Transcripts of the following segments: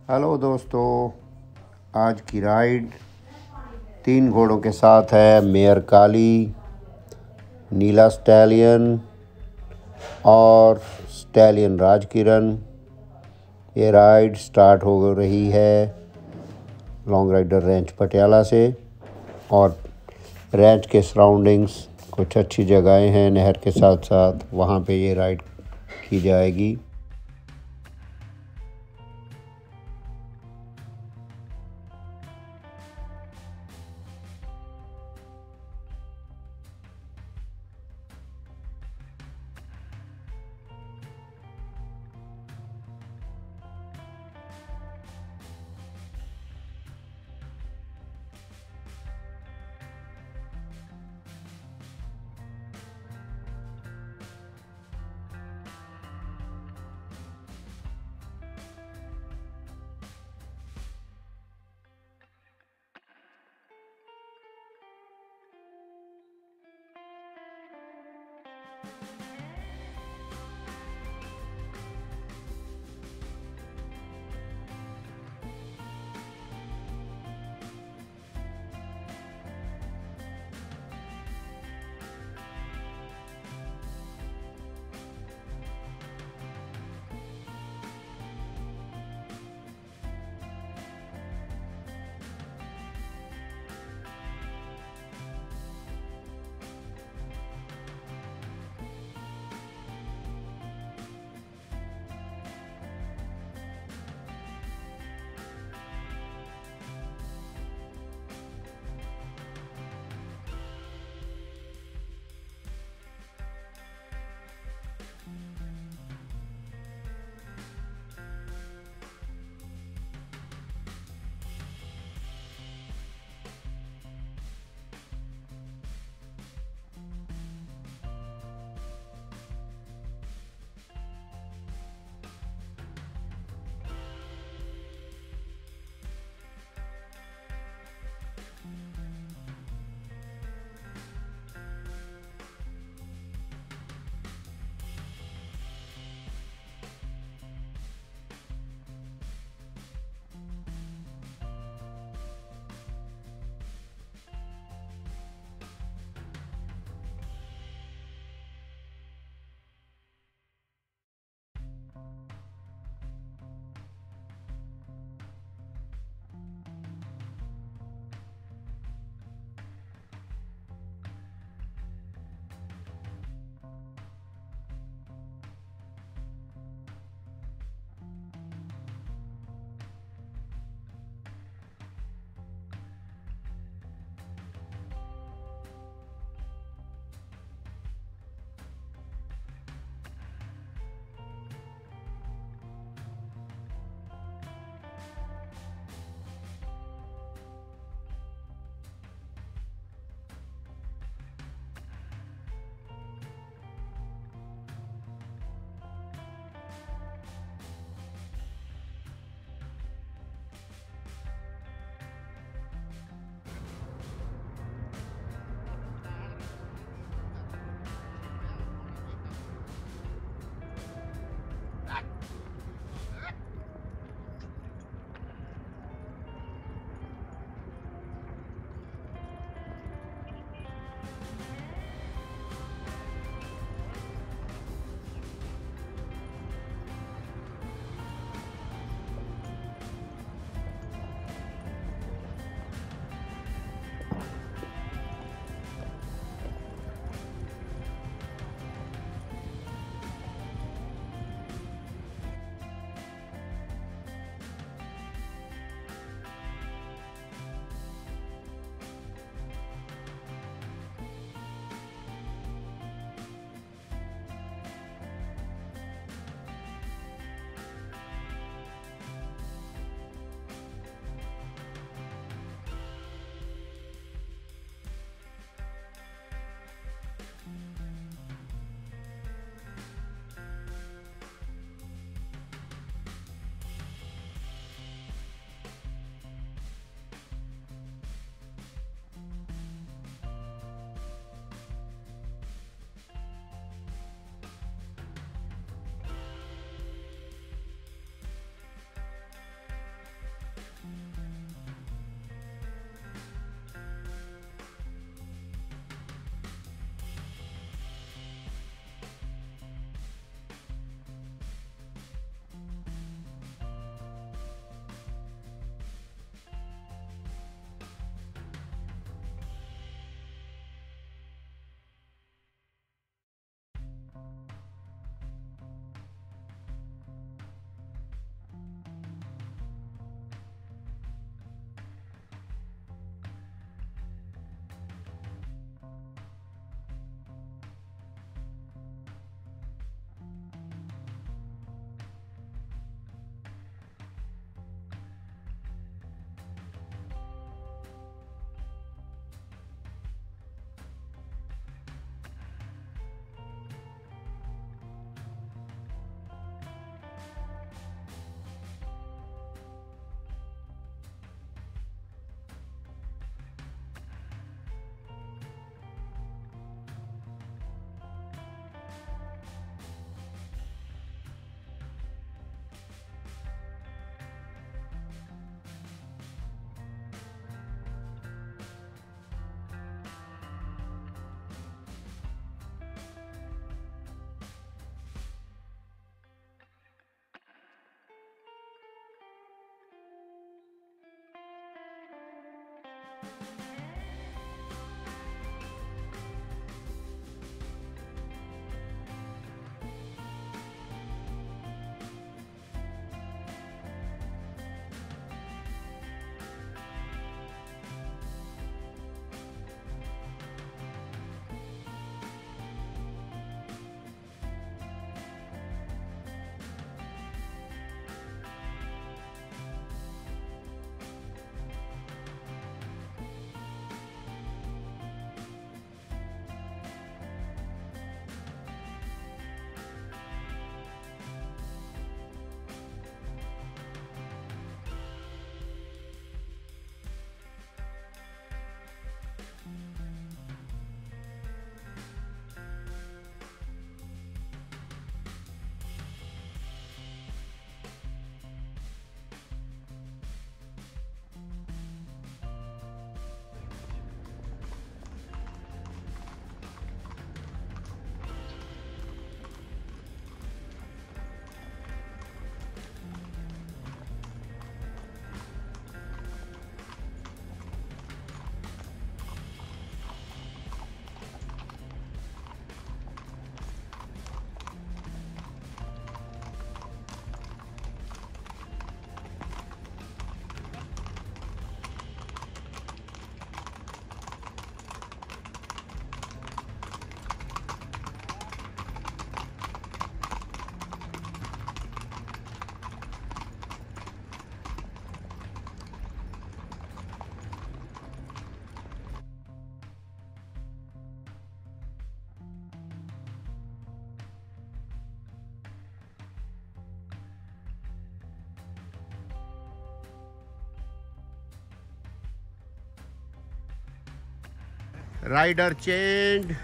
Hello दोस्तों। आज की राइड 3 घोड़ों के साथ है। मेयर काली, नीला स्टैलियन और स्टैलियन राजकिरण। ये राइड स्टार्ट हो रही है लॉन्ग राइडर रेंच पटियाला से। और रेंच के सराउंडिंग्स कुछ अच्छी जगहें हैं नहर के साथ साथ, वहाँ पे ये राइड की जाएगी। Rider change.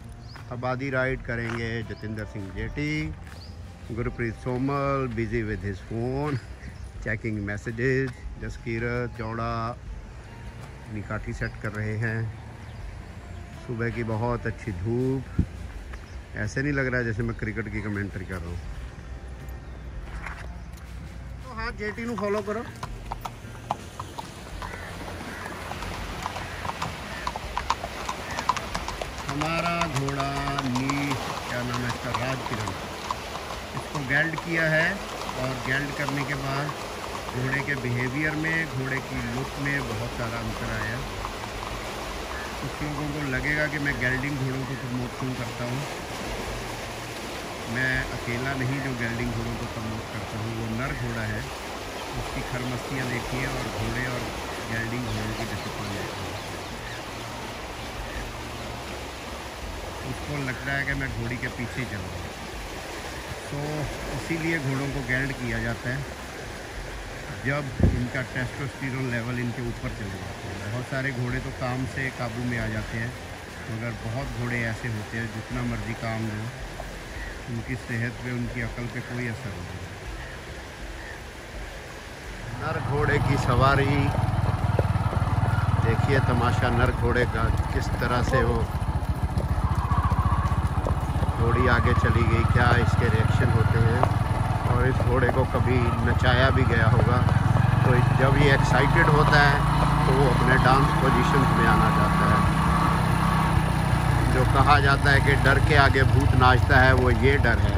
अब आधी राइड करेंगे Jatinder Singh JT. Gurpreet Somal busy with his phone checking messages. Jaskirat Jauda अपनी काठी सेट कर रहे हैं। सुबह की बहुत अच्छी धूप, ऐसे नहीं लग रहा है जैसे मैं क्रिकेट की कमेंट्री कर रहा हूँ। तो हाँ, जेटी नू फॉलो करो। हमारा घोड़ा क्या नाम है इसका, राज किरण, इसको गेल्ड किया है और गेल्ड करने के बाद घोड़े के बिहेवियर में, घोड़े की लुक में बहुत सारा अंतर आया। कुछ लोगों को लगेगा कि मैं गेल्डिंग घोड़ों को प्रमोट क्यों करता हूँ। मैं अकेला नहीं जो गेल्डिंग घोड़ों को प्रमोट करता हूँ, वो नर घोड़ा है, उसकी खरमस्तियाँ देखिए और घोड़े और गेल्डिंग घोड़ों की डिसिप्लिन देखिए। उसको लगता है कि मैं घोड़ी के पीछे चल रहा हूँ, तो इसीलिए घोड़ों को गेल्ड किया जाता है जब इनका टेस्टोस्टेरोन लेवल इनके ऊपर चले जाते हैं। बहुत सारे घोड़े तो काम से काबू में आ जाते हैं, मगर बहुत घोड़े ऐसे होते हैं जितना मर्जी काम दो, उनकी सेहत पे, उनकी अकल पे कोई असर नहीं। नर घोड़े की सवारी देखिए, तमाशा नर घोड़े का किस तरह से वो घोड़ी आगे चली गई, क्या इसके रिएक्शन होते हैं। और इस घोड़े को कभी नचाया भी गया होगा, तो जब ये एक्साइटेड होता है तो वो अपने डांस पोजीशन में आना चाहता है। जो कहा जाता है कि डर के आगे भूत नाचता है, वो ये डर है।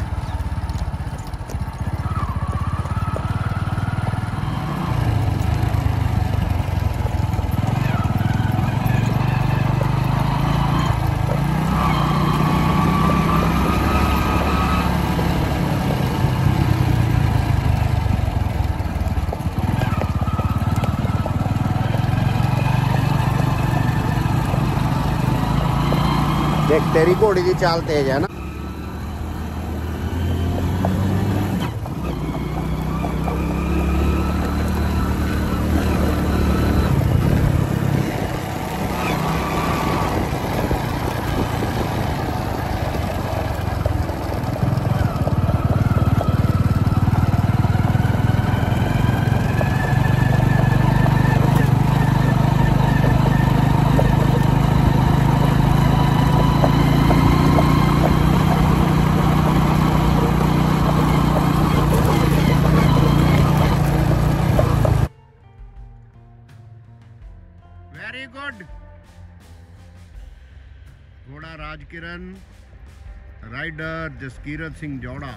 देख, तेरी घोड़ी की चाल तेज है ना। Very good. घोड़ा Rajkiran, rider Jaskirat Singh Jora.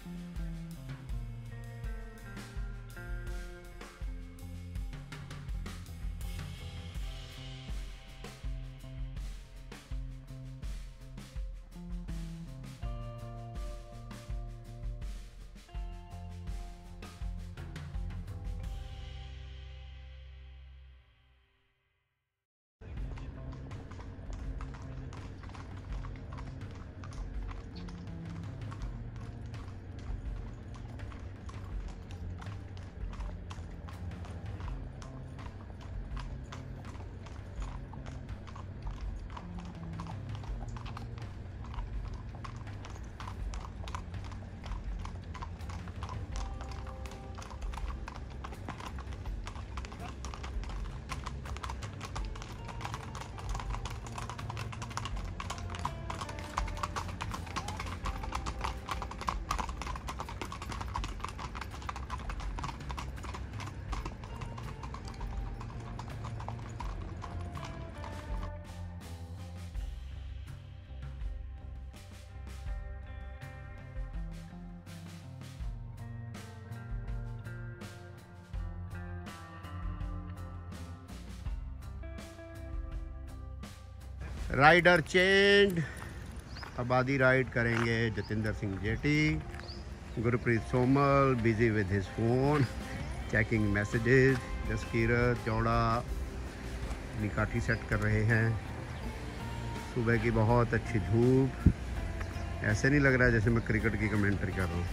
Rider change. अब आधी राइड करेंगे Jatinder Singh JT. Gurpreet Somal busy with his phone checking messages. Jaskirat Jauda अपनी काठी सेट कर रहे हैं। सुबह की बहुत अच्छी धूप, ऐसे नहीं लग रहा है जैसे मैं क्रिकेट की कमेंट्री कर रहा हूँ।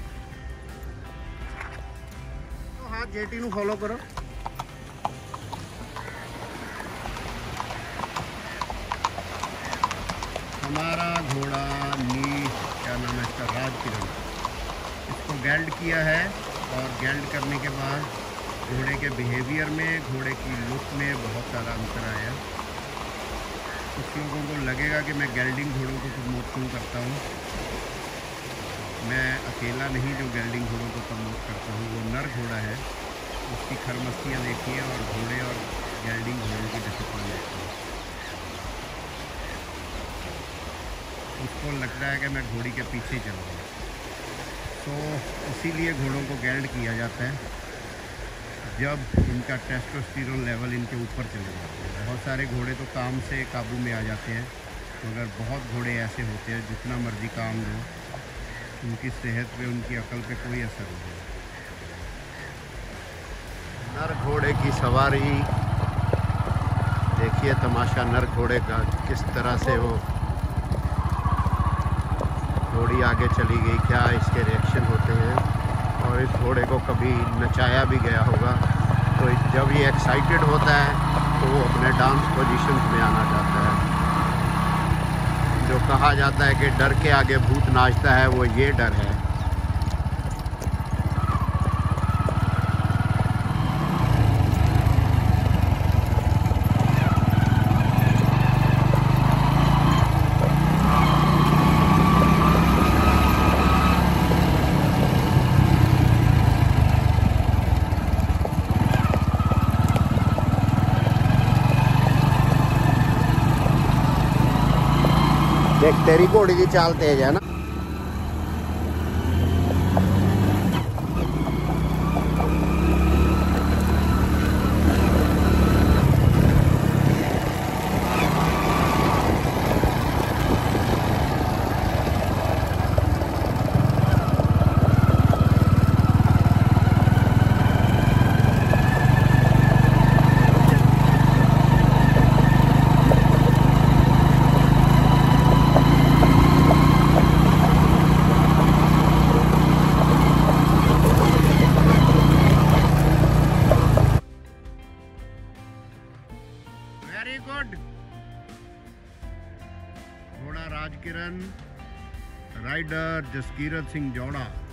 तो हाँ, जेटी नू फॉलो करो। हमारा घोड़ा क्या नाम है इसका, राजकिरण, इसको गेल्ड किया है। और गेल्ड करने के बाद घोड़े के बिहेवियर में, घोड़े की लुक में बहुत सारा अंतर आया। कुछ लोगों को लगेगा कि मैं गेल्डिंग घोड़ों को प्रमोट क्यों करता हूँ। मैं अकेला नहीं जो गेल्डिंग घोड़ों को प्रमोट करता हूँ, वो नर घोड़ा है, उसकी खरमस्तियाँ देखिए और घोड़े और गेल्डिंग घोड़ों की डिसिप्लिन देखिए। उसको लगता है कि मैं घोड़ी के पीछे चल रहा हूँ, तो इसीलिए घोड़ों को गेल्ड किया जाता है जब इनका टेस्टोस्टेरोन लेवल इनके ऊपर चले जाते हैं। बहुत सारे घोड़े तो काम से काबू में आ जाते हैं, मगर बहुत घोड़े ऐसे होते हैं जितना मर्जी काम लो, उनकी सेहत पे, उनकी अकल पे कोई असर नहीं है। नर घोड़े की सवारी देखिए, तमाशा नर घोड़े का, किस तरह से वो घोड़ी आगे चली गई, क्या इसके रिएक्शन होते हैं। और इस घोड़े को कभी नचाया भी गया होगा, तो जब ये एक्साइटेड होता है तो वो अपने डांस पोजीशंस में आना चाहता है। जो कहा जाता है कि डर के आगे भूत नाचता है, वो ये डर है। देख, तेरी घोड़ी की चाल तेज है ना। Very good. घोड़ा राजकिरण, राइडर जसकीरत सिंह जौड़ा।